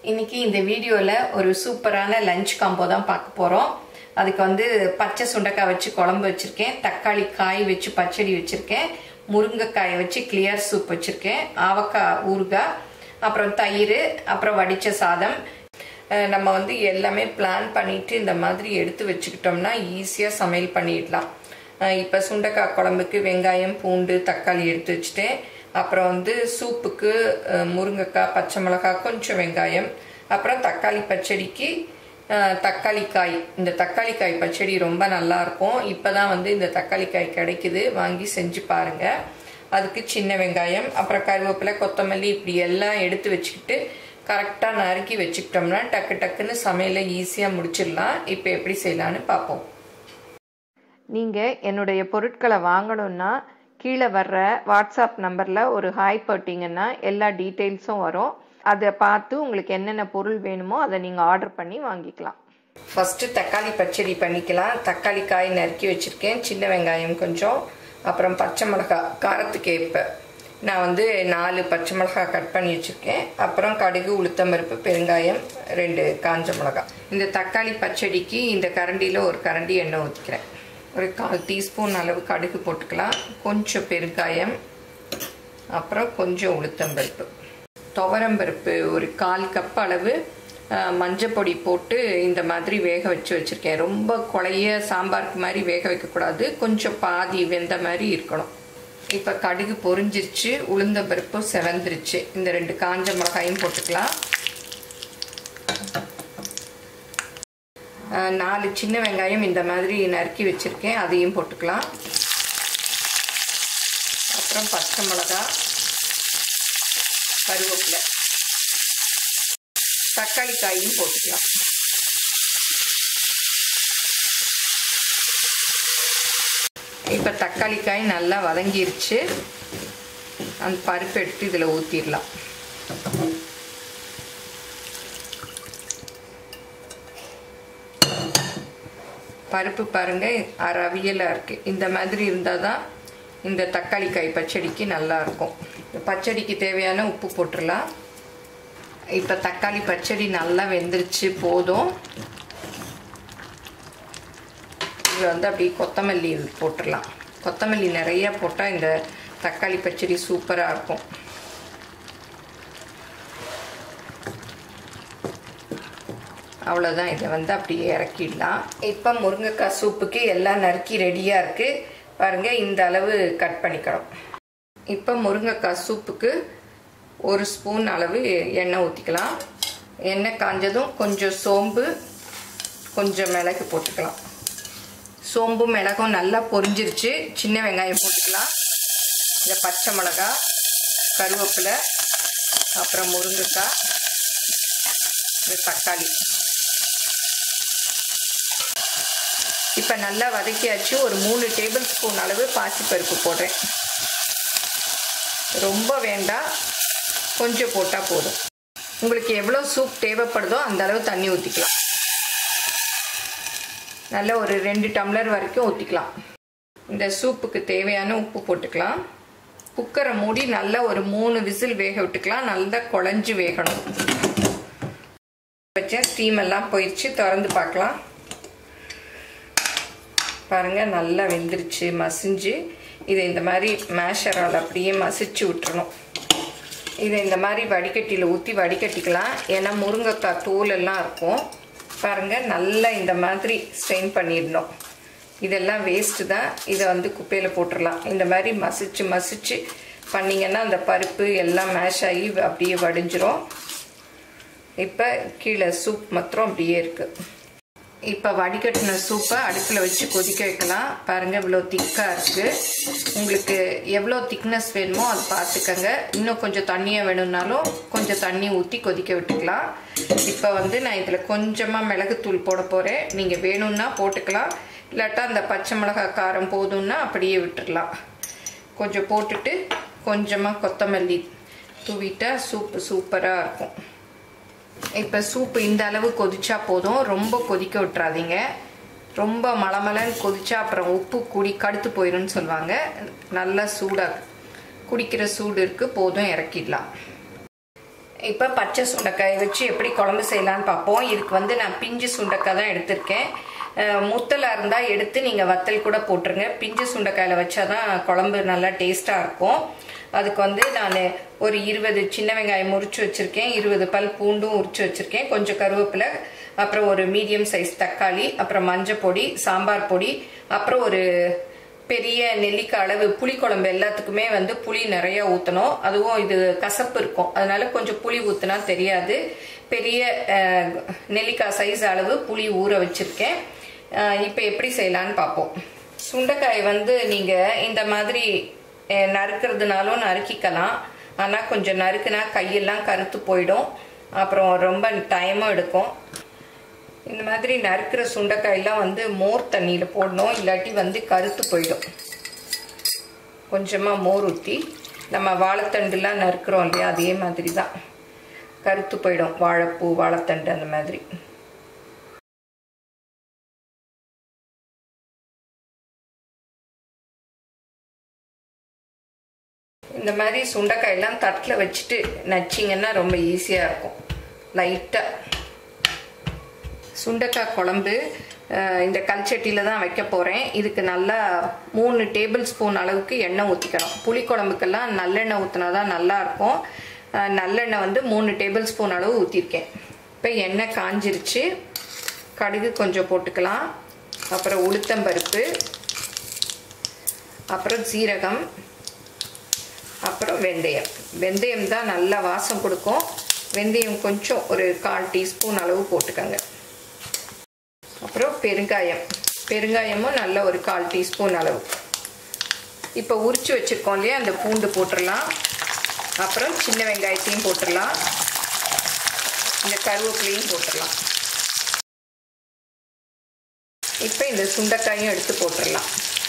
இன்னைக்கு இந்த வீடியோல ஒரு சூப்பரான லஞ்ச் காம்போ தான் பார்க்க போறோம். அதுக்கு வந்து பச்சை சுண்டைக்காய் வச்சு குழம்பு வச்சிருக்கேன், தக்காளி காய் வச்சு பச்சடி வச்சிருக்கேன், முருங்கைக்காய் வச்சு கிளியர் சூப் வச்சிருக்கேன், ஆவக்காய் ஊறுகாய், அப்புறம் தயிர், அப்புறம் வடிச்ச சாதம். நம்ம வந்து எல்லாமே பிளான் பண்ணிட்டு இந்த மாதிரி எடுத்து வச்சுக்கிட்டோம்னா ஈஸியாக சமையல் பண்ணிடலாம். இப்போ சுண்டைக்காய் குழம்புக்கு வெங்காயம், பூண்டு, தக்காளி எடுத்து வச்சுட்டேன். அப்புறம் வந்து சூப்புக்கு முருங்கைக்காய், பச்சை மிளகாய், கொஞ்சம் வெங்காயம், அப்புறம் தக்காளி பச்சடிக்கு தக்காளி காய். இந்த தக்காளி காய் பச்சடி ரொம்ப நல்லா இருக்கும். இப்போதான் வந்து இந்த தக்காளி காய் கிடைக்குது, வாங்கி செஞ்சு பாருங்க. அதுக்கு சின்ன வெங்காயம், அப்புறம் கருவேப்பிலை, கொத்தமல்லி இப்படி எல்லாம் எடுத்து வச்சுக்கிட்டு கரெக்டாக நறுக்கி வச்சுக்கிட்டோம்னா டக்கு டக்குன்னு சமையலை ஈஸியாக முடிச்சிடலாம். இப்போ எப்படி செய்யலான்னு பார்ப்போம். நீங்கள் என்னுடைய பொருட்களை வாங்கணுன்னா கீழே வர்ற வாட்ஸ்அப் நம்பரில் ஒரு ஹாய் போட்டிங்கன்னா எல்லா டீட்டெயில்ஸும் வரும். அதை பார்த்து உங்களுக்கு என்னென்ன பொருள் வேணுமோ அதை நீங்கள் ஆர்டர் பண்ணி வாங்கிக்கலாம். ஃபஸ்ட்டு தக்காளி பச்சடி பண்ணிக்கலாம். தக்காளி காய் நறுக்கி வச்சுருக்கேன், சின்ன வெங்காயம் கொஞ்சம், அப்புறம் பச்சை மிளகாய் காரத்துக்கு ஏற்ப நான் வந்து 4 பச்சை மிளகாய் கட் பண்ணி வச்சுருக்கேன். அப்புறம் கடுகு, உளுத்தம்பருப்பு, பெருங்காயம், 2 காஞ்ச மிளகாய். இந்த தக்காளி பச்சடிக்கு இந்த கரண்டியில் ஒரு கரண்டி எண்ணெய் ஊற்றிக்கிறேன். ஒரு 1/4 டீஸ்பூன் அளவு கடுகு போட்டுக்கலாம், கொஞ்சம் பெருங்காயம், அப்புறம் கொஞ்சம் உளுத்தம்பருப்பு, துவரம்பருப்பு, ஒரு 1/4 கப் அளவு மஞ்சள் பொடி போட்டு இந்த மாதிரி வேக வச்சுருக்கேன். ரொம்ப குழைய சாம்பாருக்கு மாதிரி வேக வைக்கக்கூடாது, கொஞ்சம் பாதி வெந்த மாதிரி இருக்கணும். இப்போ கடுகு பொரிஞ்சிருச்சு, உளுந்தம்பருப்பு செவந்துருச்சு. இந்த 2 காஞ்ச மிளகாயும் போட்டுக்கலாம். 4 சின்ன வெங்காயம் இந்த மாதிரி நறுக்கி வச்சுருக்கேன், அதையும் போட்டுக்கலாம். அப்புறம் பச்சை மிளகாய், கருவேப்பிலை, தக்காளி காயும் போட்டுக்கலாம். இப்போ தக்காளி காய் நல்லா வதங்கிருச்சு. அந்த பருப்பு எடுத்து இதில் ஊற்றிடலாம். பருப்பு பாருங்கள் அவியலாக இருக்குது. இந்த மாதிரி இருந்தால் தான் இந்த தக்காளி காய் பச்சடிக்கு நல்லாயிருக்கும். பச்சடிக்கு தேவையான உப்பு போட்டுடலாம். இப்போ தக்காளி பச்சடி நல்லா வெந்துருச்சு, போதும். இது வந்து அப்படியே கொத்தமல்லி போட்டுடலாம். கொத்தமல்லி நிறையா போட்டால் இந்த தக்காளி பச்சடி சூப்பராக இருக்கும். அவ்வளோதான், இதை வந்து அப்படியே இறக்கிடலாம். இப்போ முருங்கைக்காய் சூப்புக்கு எல்லாம் நறுக்கி ரெடியாக இருக்குது பாருங்கள். இந்த அளவு கட் பண்ணிக்கணும். இப்போ முருங்கைக்காய் சூப்புக்கு 1 ஸ்பூன் அளவு எண்ணெய் ஊற்றிக்கலாம். எண்ணெய் காஞ்சதும் கொஞ்சம் சோம்பு, கொஞ்சம் மிளகு போட்டுக்கலாம். சோம்பு மிளகும் நல்லா பொரிஞ்சிருச்சு. சின்ன வெங்காயம் போட்டுக்கலாம். இந்த பச்சை மிளகாய், கருவேப்பிலை, அப்புறம் முருங்கைக்காய், இந்த தக்காளி. இப்போ நல்லா வதக்கியாச்சு. ஒரு 3 டேபிள் ஸ்பூன் அளவு பாசிப்பருப்பு போடுறேன். ரொம்ப வேண்டாம், கொஞ்சம் போட்டால் போதும். உங்களுக்கு எவ்வளோ சூப் தேவைப்படுதோ அந்த அளவு தண்ணி ஊற்றிக்கலாம். நல்லா ஒரு 2 டம்ளர் வரைக்கும் ஊற்றிக்கலாம். இந்த சூப்புக்கு தேவையான உப்பு போட்டுக்கலாம். குக்கரை மூடி நல்லா ஒரு 3 விசில் வேக விட்டுக்கலாம். நல்லா குழஞ்சி வேகணும். வச்ச ஸ்டீம் எல்லாம் போயிடுச்சு, திறந்து பார்க்கலாம். பாருங்கள் நல்லா வெந்துருச்சு, மசிஞ்சு. இதை இந்த மாதிரி மேஷரால் அப்படியே மசிச்சு விட்டுறணும். இதை இந்த மாதிரி வடிகட்டியில் ஊற்றி வடிகட்டிக்கலாம். ஏன்னா முருங்கைக்காய் தோல் எல்லாம் இருக்கும். பாருங்கள் நல்லா இந்த மாதிரி ஸ்ட்ரெயின் பண்ணிடணும். இதெல்லாம் வேஸ்ட்டு தான், இதை வந்து குப்பையில் போட்டுடலாம். இந்த மாதிரி மசிச்சு பண்ணிங்கன்னா அந்த பருப்பு எல்லாம் மேஷ் ஆகி அப்படியே வடிஞ்சிரும். இப்போ கீழே சூப் மாத்திரம் அப்படியே இருக்குது. இப்போ வடிகட்டின சூப்பை அடுப்பில் வச்சு கொதிக்க வைக்கலாம். பாருங்கள் இவ்வளோ திக்காக இருக்குது. உங்களுக்கு எவ்வளோ திக்னஸ் வேணுமோ அது பார்த்துக்கங்க. இன்னும் கொஞ்சம் தண்ணியாக வேணும்னாலும் கொஞ்சம் தண்ணி ஊற்றி கொதிக்க விட்டுக்கலாம். இப்போ வந்து நான் இதில் கொஞ்சமாக மிளகுத்தூள் போட போகிறேன். நீங்கள் வேணும்னா போட்டுக்கலாம், இல்லாட்டா அந்த பச்சை மிளகாய் காரம் போதும்னா அப்படியே விட்டுடலாம். கொஞ்சம் போட்டுட்டு கொஞ்சமாக கொத்தமல்லி தூவிட்டா சூப்பு சூப்பராக இருக்கும். இப்போ சூப்பு இந்த அளவு கொதிச்சா போதும், ரொம்ப கொதிக்க விட்டுறாதீங்க. ரொம்ப மலமலன்னு கொதிச்சா அப்புறம் உப்பு கூடி கடுத்து போயிடும்னு சொல்லுவாங்க. நல்லா சூடாக குடிக்கிற சூடு இருக்குது, போதும், இறக்கிடலாம். இப்போ பச்சை சுண்டைக்காய் வச்சு எப்படி குழம்பு செய்யலான்னு பார்ப்போம். இதுக்கு வந்து நான் பிஞ்சு சுண்டைக்காய் தான் எடுத்திருக்கேன். முத்தலாக இருந்தால் எடுத்து நீங்கள் வத்தல் கூட போட்டுருங்க. பிஞ்சு சுண்டைக்காயில் வச்சாதான் குழம்பு நல்லா டேஸ்ட்டாக இருக்கும். அதுக்கு வந்து நான் ஒரு 20 சின்ன வெங்காயம் உரிச்சு வச்சுருக்கேன், 20 பல் பூண்டும் உரிச்சு வச்சுருக்கேன், கொஞ்சம் கருவேப்பிலை, அப்புறம் ஒரு மீடியம் சைஸ் தக்காளி, அப்புறம் மஞ்சள் பொடி, சாம்பார் பொடி, அப்புறம் ஒரு பெரிய நெல்லிக்காய் அளவு புளிக்குழம்பு. எல்லாத்துக்குமே வந்து புளி நிறைய ஊற்றணும். அதுவும் இது கசப்பு இருக்கும், அதனால கொஞ்சம் புளி ஊற்றினா தெரியாது. பெரிய நெல்லிக்காய் சைஸ் அளவு புளி ஊற வச்சுருக்கேன். இப்போ எப்படி செய்யலான்னு பார்ப்போம். சுண்டைக்காய் வந்து நீங்கள் இந்த மாதிரி நறுக்கிறதுனாலும் நறுக்கிக்கலாம். ஆனால் கொஞ்சம் நறுக்குனா கையெல்லாம் கருத்து போயிடும், அப்புறம் ரொம்ப டைமும் எடுக்கும். இந்த மாதிரி நறுக்கிற சுண்டைக்காயெல்லாம் வந்து மோர் தண்ணியில் போடணும், இல்லாட்டி வந்து கருத்து போயிடும். கொஞ்சமாக மோர் ஊற்றி நம்ம வாழைத்தண்டுலாம் நறுக்கிறோம் இல்லையா, அதே மாதிரி தான் கருத்து போயிடும். வாழைப்பூ, வாழைத்தண்டு அந்த மாதிரி. இந்த மாதிரி சுண்டைக்காயெல்லாம் தட்டில் வச்சுட்டு நச்சிங்கன்னா ரொம்ப ஈஸியாக இருக்கும். லைட்டாக சுண்டைக்காய் குழம்பு இந்த கல்சட்டியில் தான் வைக்க போகிறேன். இதுக்கு நல்லா 3 டேபிள் ஸ்பூன் அளவுக்கு எண்ணெய் ஊற்றிக்கணும். புளி குழம்புக்கெல்லாம் நல்லெண்ணெய் ஊற்றினா தான் நல்லாயிருக்கும். நல்லெண்ணெய் வந்து 3 டேபிள் ஸ்பூன் அளவு ஊற்றிருக்கேன். இப்போ எண்ணெய் காஞ்சிருச்சு. கடுகு கொஞ்சம் போட்டுக்கலாம், அப்புறம் உளுத்தம்பருப்பு, அப்புறம் சீரகம், அப்புறம் வெந்தயம். வெந்தயம் தான் நல்லா வாசம் கொடுக்கும். வெந்தயம் கொஞ்சம் ஒரு 1/4 டீஸ்பூன் அளவு போட்டுக்கோங்க. அப்புறம் பெருங்காயமும் நல்ல ஒரு 1/4 டீஸ்பூன் அளவு. இப்போ உரிச்சு வச்சுருக்கோம் இல்லையா, அந்த பூண்டு போட்டுடலாம். அப்புறம் சின்ன வெங்காயத்தையும் போட்டுடலாம், இந்த கருவேப்பிலையும் போட்டுடலாம். இப்போ இந்த சுண்டைக்காயும் எடுத்து போட்டுடலாம்.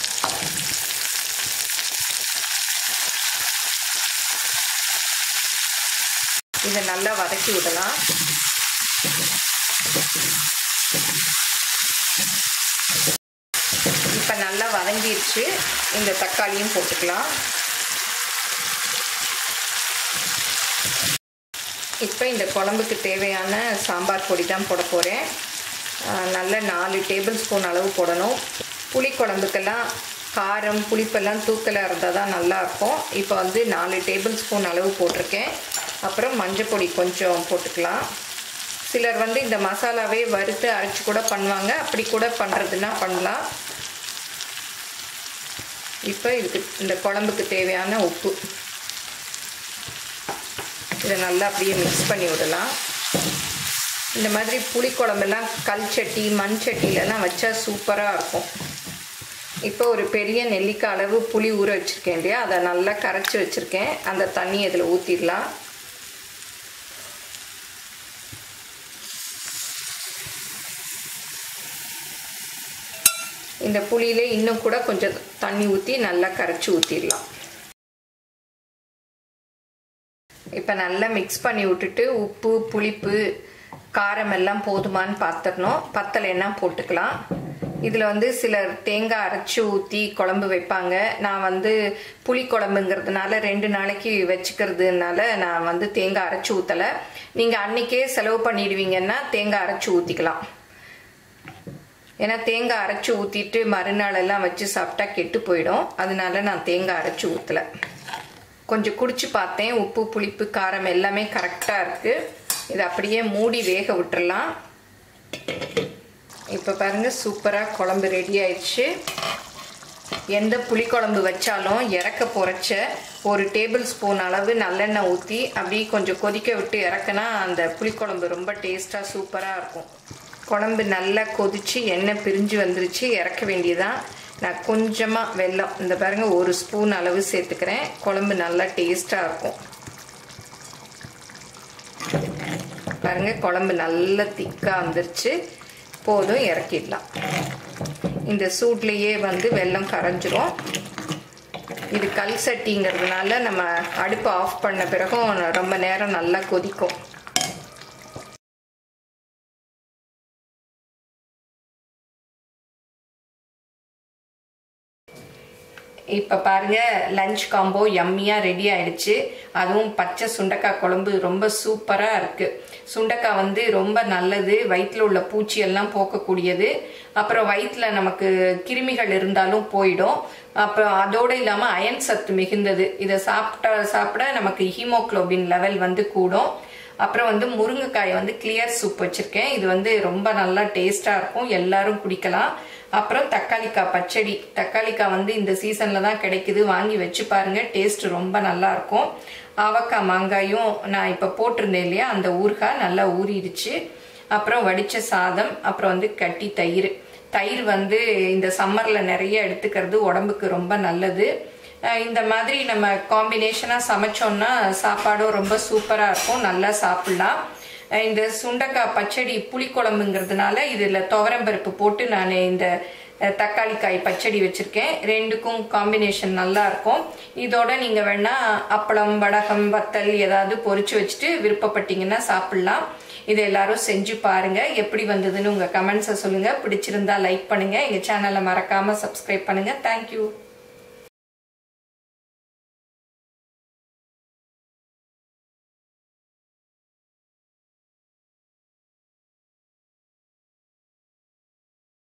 இதை நல்லா வதக்கி விடலாம். இப்போ நல்லா வதங்கிடுச்சு. இந்த தக்காளியும் போட்டுக்கலாம். இப்போ இந்த குழம்புக்கு தேவையான சாம்பார் பொடி தான் போட போகிறேன். நல்ல 4 டேபிள் ஸ்பூன் அளவு போடணும். புளி குழம்புக்கெல்லாம் காரம் புளிப்பெல்லாம் தூக்கலாக இருந்தால் தான் நல்லாயிருக்கும். இப்போ வந்து 4 டேபிள் ஸ்பூன் அளவு போட்டிருக்கேன். அப்புறம் மஞ்சள் பொடி கொஞ்சம் போட்டுக்கலாம். சிலர் வந்து இந்த மசாலாவே வறுத்து அரைச்சி கூட பண்ணுவாங்க, அப்படி கூட பண்ணுறதுன்னா பண்ணலாம். இப்போ இதுக்கு இந்த குழம்புக்கு தேவையான உப்பு, இதை நல்லா அப்படியே மிக்ஸ் பண்ணி விடலாம். இந்த மாதிரி புளிக்குழம்பெல்லாம் கல் சட்டி மண் சட்டிலெல்லாம் வச்சா சூப்பராக இருக்கும். இப்போ ஒரு பெரிய நெல்லிக்காய் அளவு புளி ஊற வச்சுருக்கேன் இல்லையா, அதை நல்லா கரைச்சி வச்சுருக்கேன். அந்த தண்ணி இதில் ஊற்றிடலாம். இந்த புளியிலே இன்னும் கூட கொஞ்சம் தண்ணி ஊற்றி நல்லா கரைச்சி ஊற்றிடலாம். இப்போ நல்லா மிக்ஸ் பண்ணி விட்டுட்டு உப்பு புளிப்பு காரம் எல்லாம் போதுமான்னு பார்த்துடணும். பத்தலைன்னா போட்டுக்கலாம். இதில் வந்து சிலர் தேங்காய் அரைச்சி ஊற்றி குழம்பு வைப்பாங்க. நான் வந்து புளி குழம்புங்கிறதுனால 2 நாளைக்கு வச்சுக்கிறதுனால நான் வந்து தேங்காய் அரைச்சி ஊற்றலை. நீங்கள் அன்றைக்கே செலவு பண்ணிடுவீங்கன்னா தேங்காய் அரைச்சி ஊற்றிக்கலாம். ஏன்னா தேங்காய் அரைச்சி ஊற்றிட்டு மறுநாள் எல்லாம் வச்சு சாப்பிட்டா கெட்டு போயிடும், அதனால நான் தேங்காய் அரைச்சி ஊற்றலை. கொஞ்சம் குடிச்சு பார்த்தேன், உப்பு புளிப்பு காரம் எல்லாமே கரெக்டாக இருக்குது. இதை அப்படியே மூடி வேக விட்டுறலாம். இப்போ பாருங்கள், சூப்பராக குழம்பு ரெடி ஆயிடுச்சு. எந்த புளிக்குழம்பு வச்சாலும் இறக்க போகிறச்ச 1 டேபிள் ஸ்பூன் அளவு நல்லெண்ணெய் ஊற்றி அப்படியே கொஞ்சம் கொதிக்க விட்டு இறக்குனா அந்த புளிக்குழம்பு ரொம்ப டேஸ்ட்டாக சூப்பராக இருக்கும். குழம்பு நல்லா கொதித்து எண்ணெய் பிரிஞ்சு வந்துருச்சு, இறக்க வேண்டியதான். நான் கொஞ்சமாக வெல்லம், இந்த பாருங்கள் 1 ஸ்பூன் அளவு சேர்த்துக்கிறேன். குழம்பு நல்லா டேஸ்ட்டாக இருக்கும். பாருங்கள், குழம்பு நல்லா திக்காக வந்துருச்சு. போதும், இறக்கிடலாம். இந்த சூட்லேயே வந்து வெல்லம் கரைஞ்சிரும். இது கல் சட்டிங்கிறதுனால நம்ம அடுப்பு ஆஃப் பண்ண பிறகும் ரொம்ப நேரம் நல்லா கொதிக்கும். இப்போ பாருங்க லஞ்ச் காம்போ யம்மியாக ரெடி ஆயிடுச்சு. அதுவும் பச்சை சுண்டைக்காய் குழம்பு ரொம்ப சூப்பராக இருக்கு. சுண்டைக்காய் வந்து ரொம்ப நல்லது, வயிற்றில் உள்ள பூச்சியெல்லாம் போக்கக்கூடியது. அப்புறம் வயிற்றில் நமக்கு கிருமிகள் இருந்தாலும் போயிடும். அப்புறம் அதோடு இல்லாமல் அயன் சத்து மிகுந்தது. இதை சாப்பிட நமக்கு ஹீமோக்ளோபின் லெவல் வந்து கூடும். அப்புறம் வந்து முருங்கைக்காய் வந்து கிளியர் சூப் வச்சிருக்கேன். இது வந்து ரொம்ப நல்லா டேஸ்டா இருக்கும், எல்லாரும் குடிக்கலாம். அப்புறம் தக்காளிக்காய் பச்சடி. தக்காளிக்காய் வந்து இந்த சீசன்ல தான் கிடைக்குது, வாங்கி வச்சு பாருங்க, டேஸ்ட் ரொம்ப நல்லா இருக்கும். ஆவக்காய் மாங்காயும் நான் இப்ப போட்டிருந்தேன் இல்லையா, அந்த ஊறுகாய் நல்லா ஊறிடுச்சு. அப்புறம் வடிச்ச சாதம், அப்புறம் வந்து கட்டி தயிர். தயிர் வந்து இந்த சம்மர்ல நிறைய எடுத்துக்கிறது உடம்புக்கு ரொம்ப நல்லது. இந்த மாதிரி நம்ம காம்பினேஷனா சமைச்சோம்னா சாப்பாடும் ரொம்ப சூப்பரா இருக்கும், நல்லா சாப்பிடலாம். இந்த சுண்டைக்காய் பச்சடி புளிக்குழம்புங்கிறதுனால இதுல துவரம்பருப்பு போட்டு நான் இந்த தக்காளிக்காய் பச்சடி வச்சிருக்கேன். ரெண்டுக்கும் காம்பினேஷன் நல்லா இருக்கும். இதோட நீங்க வேணா அப்பளம், வடகம், வத்தல் ஏதாவது பொரிச்சு வச்சுட்டு விருப்பப்பட்டீங்கன்னா சாப்பிடலாம். இதை எல்லாரும் செஞ்சு பாருங்க. எப்படி வந்ததுன்னு உங்க கமெண்ட்ஸை சொல்லுங்க. பிடிச்சிருந்தா லைக் பண்ணுங்க. எங்க சேனலை மறக்காம சப்ஸ்கிரைப் பண்ணுங்க. தேங்க்யூ.